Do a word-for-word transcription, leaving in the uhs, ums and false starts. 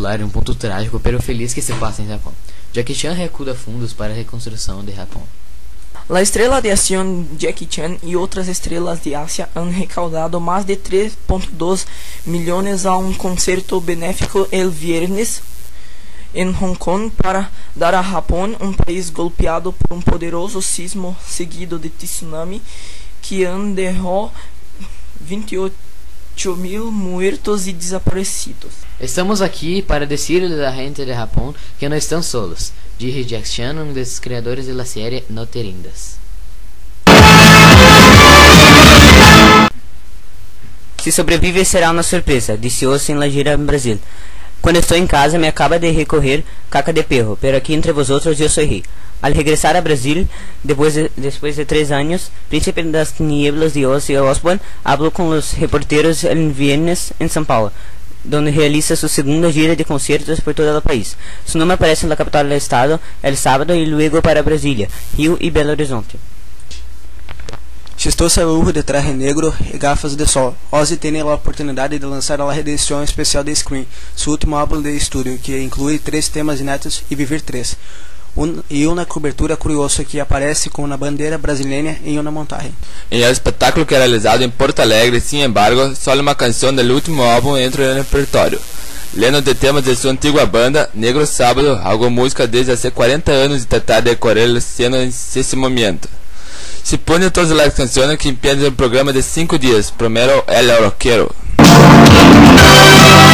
espetacular e um ponto trágico, pero feliz que se passa em Japão. Jackie Chan recauda fundos para a reconstrução de Japão. La estrella de acción Jackie Chan y otras estrellas de Asia han recaudado más de tres punto dos millones a un concierto benéfico el viernes en Hong Kong para dar a Japón, un país golpeado por un poderoso sismo seguido de tsunami que han dejado veintiocho mil muertos y desaparecidos. Estamos aqui para decirles a gente de Japão que não estão solos, diz Jackie Chan, um dos criadores da série No Te Rindas. Se sobrevive será uma surpresa, disse Osso em La Gira em Brasil. Quando estou em casa me acaba de recorrer caca de perro, pero aqui entre vosotros eu sou rei. Al regresar a Brasil, después de, después de tres años, Príncipe das Nieblas de Ozzy Osbourne habló con los reporteros el viernes en São Paulo, donde realiza su segunda gira de conciertos por todo el país. Su nombre aparece en la capital del estado el sábado y luego para Brasilia, Rio y Belo Horizonte. Chistoso lujo de traje negro e gafas de sol. Ozzy tem a oportunidade de lançar a reedição especial de Scream, seu último álbum de estúdio, que inclui três temas inéditos e Viver três. Un, e uma cobertura curiosa que aparece com uma bandeira brasileira em uma montanha. En el espectáculo que realizado en Porto Alegre, sin embargo, solo una canción del último álbum entró en el repertorio. Lendo de temas de su antigua banda, Negro Sábado, hago música desde hace cuarenta años y tratar de decorar la escena en ese momento. Se pone todas las canciones que empiezan el programa de cinco días, primero El Rockero.